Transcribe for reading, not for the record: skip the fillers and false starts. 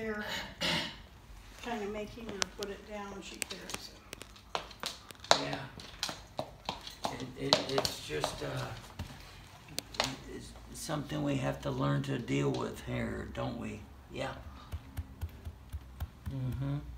there, kind of making her put it down, she clears it. Yeah. It's just it's something we have to learn to deal with here, don't we? Yeah. Mm-hmm.